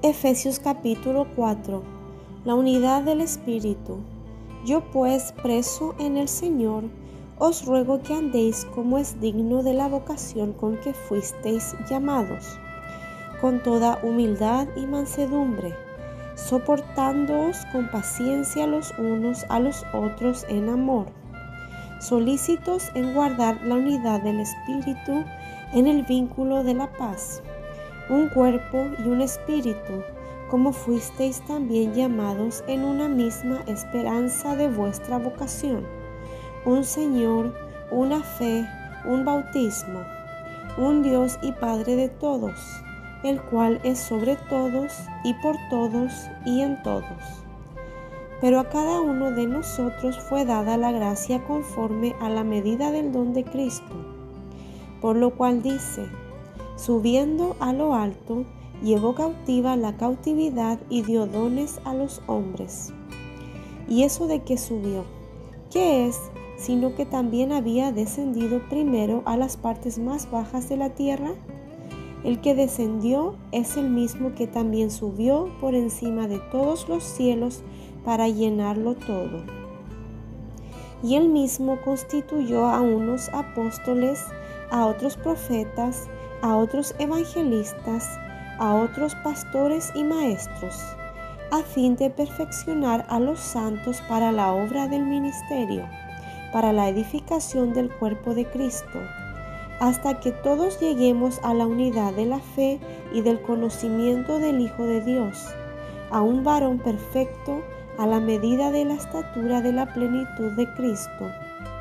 Efesios capítulo 4. La unidad del Espíritu. Yo pues, preso en el Señor, os ruego que andéis como es digno de la vocación con que fuisteis llamados, con toda humildad y mansedumbre, soportándoos con paciencia los unos a los otros en amor, solícitos en guardar la unidad del Espíritu en el vínculo de la paz. Un cuerpo y un espíritu, como fuisteis también llamados en una misma esperanza de vuestra vocación. Un Señor, una fe, un bautismo, un Dios y Padre de todos, el cual es sobre todos y por todos y en todos. Pero a cada uno de nosotros fue dada la gracia conforme a la medida del don de Cristo, por lo cual dice: subiendo a lo alto, llevó cautiva la cautividad y dio dones a los hombres. ¿Y eso de qué subió? ¿Qué es? Sino que también había descendido primero a las partes más bajas de la tierra. El que descendió es el mismo que también subió por encima de todos los cielos para llenarlo todo. Y él mismo constituyó a unos apóstoles, a otros profetas, a otros evangelistas, a otros pastores y maestros, a fin de perfeccionar a los santos para la obra del ministerio, para la edificación del cuerpo de Cristo, hasta que todos lleguemos a la unidad de la fe y del conocimiento del Hijo de Dios, a un varón perfecto, a la medida de la estatura de la plenitud de Cristo,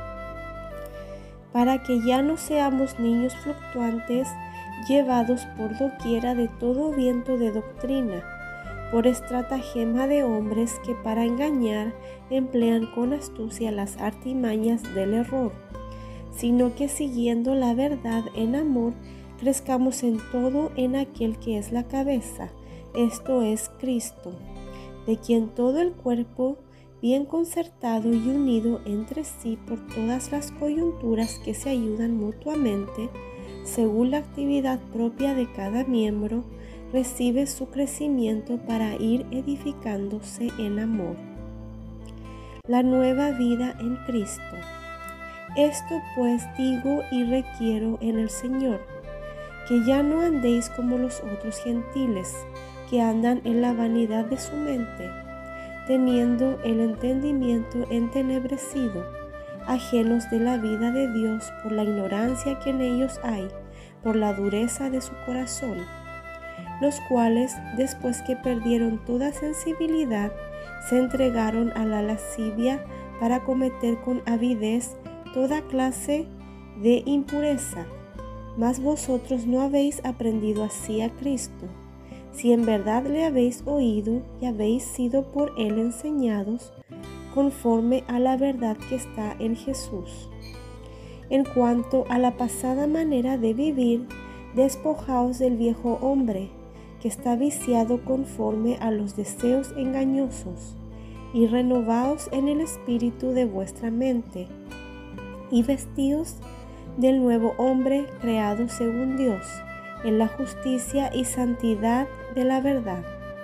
para que ya no seamos niños fluctuantes, llevados por doquiera de todo viento de doctrina, por estratagema de hombres que para engañar emplean con astucia las artimañas del error, sino que siguiendo la verdad en amor, crezcamos en todo en aquel que es la cabeza, esto es Cristo, de quien todo el cuerpo, bien concertado y unido entre sí por todas las coyunturas que se ayudan mutuamente, según la actividad propia de cada miembro, recibe su crecimiento para ir edificándose en amor. La nueva vida en Cristo. Esto pues digo y requiero en el Señor, que ya no andéis como los otros gentiles, que andan en la vanidad de su mente, teniendo el entendimiento entenebrecido, ajenos de la vida de Dios por la ignorancia que en ellos hay, por la dureza de su corazón, los cuales, después que perdieron toda sensibilidad, se entregaron a la lascivia para cometer con avidez toda clase de impureza. Mas vosotros no habéis aprendido así a Cristo, si en verdad le habéis oído y habéis sido por él enseñados, conforme a la verdad que está en Jesús. En cuanto a la pasada manera de vivir, despojaos del viejo hombre, que está viciado conforme a los deseos engañosos, y renovaos en el espíritu de vuestra mente, y vestíos del nuevo hombre creado según Dios, en la justicia y santidad de la verdad.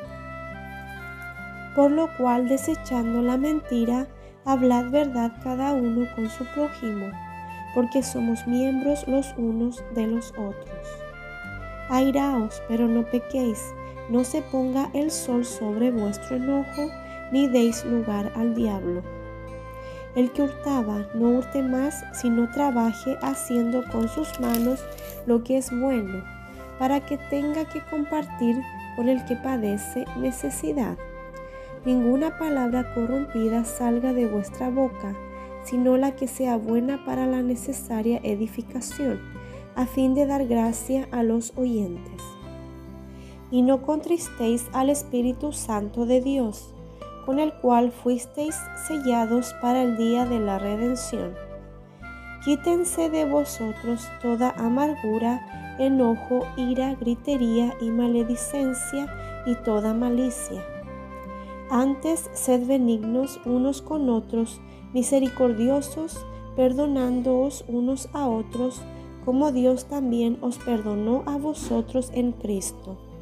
Por lo cual, desechando la mentira, hablad verdad cada uno con su prójimo, porque somos miembros los unos de los otros. Airaos, pero no pequéis, no se ponga el sol sobre vuestro enojo, ni deis lugar al diablo. El que hurtaba, no hurte más, sino trabaje haciendo con sus manos lo que es bueno, para que tenga que compartir con el que padece necesidad. Ninguna palabra corrompida salga de vuestra boca, sino la que sea buena para la necesaria edificación, a fin de dar gracia a los oyentes. Y no contristéis al Espíritu Santo de Dios, con el cual fuisteis sellados para el día de la redención. Quítense de vosotros toda amargura, enojo, ira, gritería y maledicencia y toda malicia. Antes, sed benignos unos con otros, misericordiosos, perdonándoos unos a otros, como Dios también os perdonó a vosotros en Cristo.